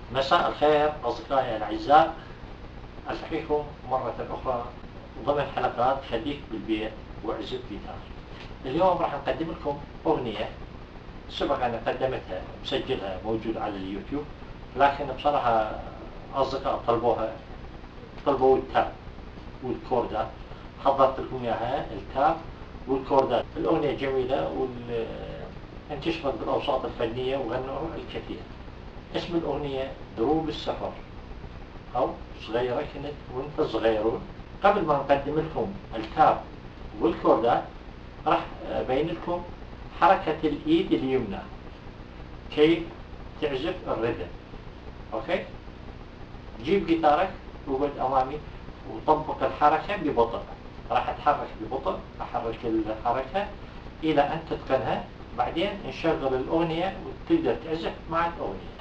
مساء الخير أصدقائي الأعزاء، ألتقيكم مرة أخرى ضمن حلقات خليك بالبيت واعزف جيتار. اليوم راح نقدم لكم أغنية سبق أنا قدمتها مسجلها موجودة على اليوتيوب، لكن بصراحة أصدقاء طلبوا التاب والكوردات، حضرت لكم إياها التاب والكوردات. الأغنية جميلة انتشرت بالأوساط الفنية وغنوها الكثير. اسم الأغنية دروب السفر أو صغيرة كنت وانت صغيرون. قبل ما نقدم لكم التاب والكوردات راح أبين لكم حركة الإيد اليمنى كيف تعزف الريتم. أوكي، جيب جيتارك وقعد أمامي وطبق الحركة ببطء. راح أتحرك ببطء، أحرك الحركة إلى أن تتقنها، بعدين نشغل الأغنية وتقدر تعزف مع الأغنية.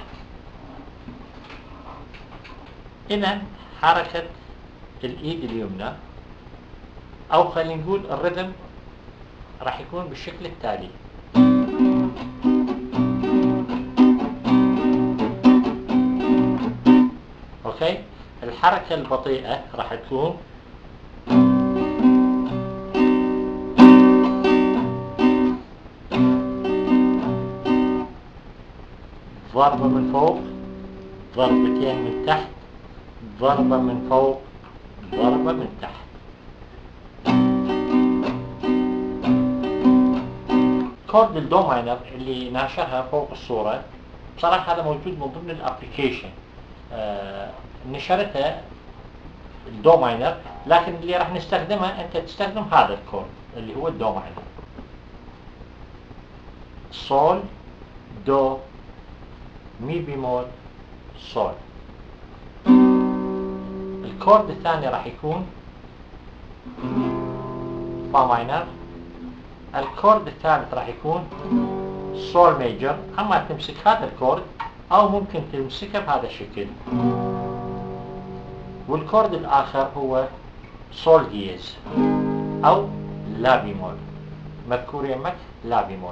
إذا حركة الإيد اليمنى، أو خلينا نقول الريتم راح يكون بالشكل التالي. أوكي، الحركة البطيئة راح تكون ضربة من فوق، ضربتين من تحت، ضربة من فوق، ضربة من تحت. كورد الدو ماينر اللي ناشرها فوق الصورة بصراحة هذا موجود من ضمن الابليكيشن. نشرتها الدو ماينر، لكن اللي راح نستخدمها انت تستخدم هذا الكورد اللي هو الدو ماينر. صول، دو، مي بيمول، صول. الكورد الثاني راح يكون فا ماينر. الكورد الثالث راح يكون سول ميجر. اما تمسك هذا الكورد او ممكن تمسكه بهذا الشكل. والكورد الاخر هو سول دييز او لا بيمول. مذكور يمك لا بيمول.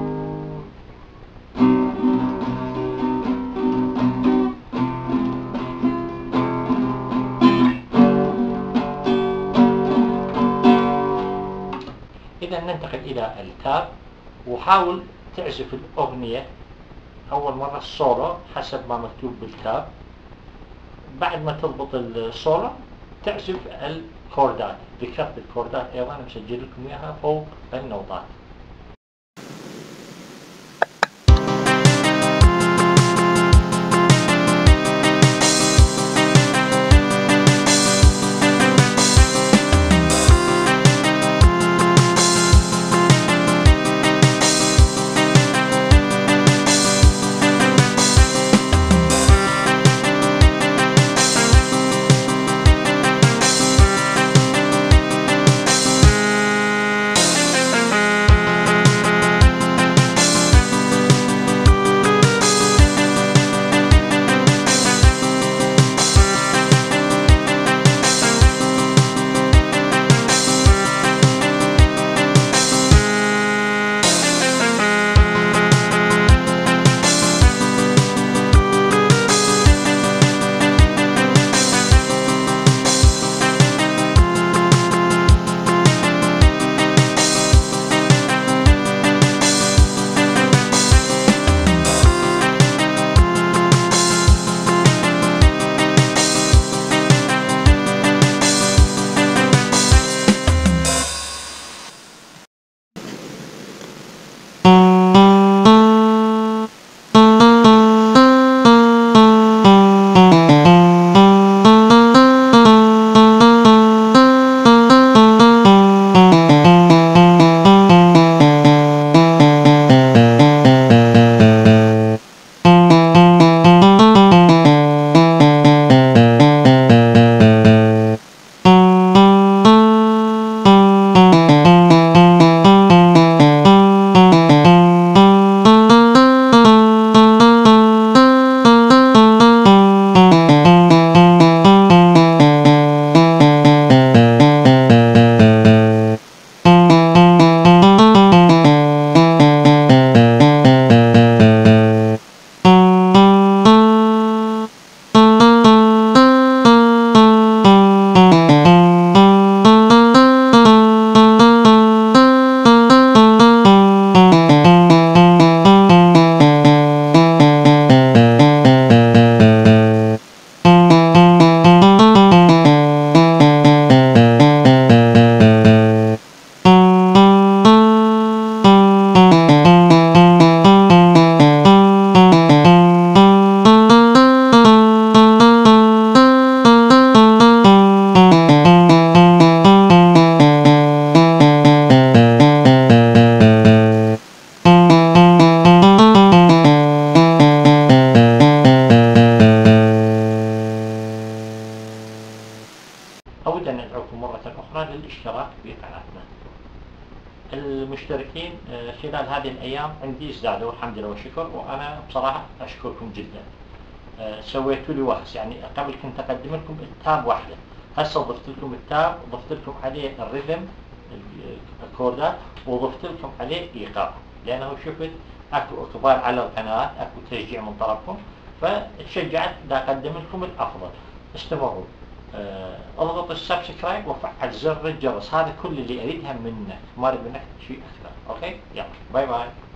إذا ننتقل إلى التاب، وحاول تعزف الأغنية أول مرة السولو حسب ما مكتوب بالتاب. بعد ما تضبط السولو تعزف الكوردات. ذكرت الكوردات أيضا مسجل لكم إياها فوق النوتات. مرة أخرى للاشتراك بقناتنا. المشتركين خلال هذه الأيام عندي ازدادوا الحمد لله والشكر، وأنا بصراحة أشكركم جدا. سويتوا لي وهس، يعني قبل كنت أقدم لكم التاب واحدة، هسه ضفت لكم التاب وضفت لكم عليه الريذم الكوردات، وضفت لكم عليه إيقاع، لأنه شفت أكو إقبال على القناة، أكو تشجيع من طرفكم، فتشجعت دا أقدم لكم الأفضل. استمروا. اضغط السبسكرايب وفعل زر الجرس، هذا كل اللي أريدها منك، ما أريد منك شيء أكثر. أوكي، يلا باي باي.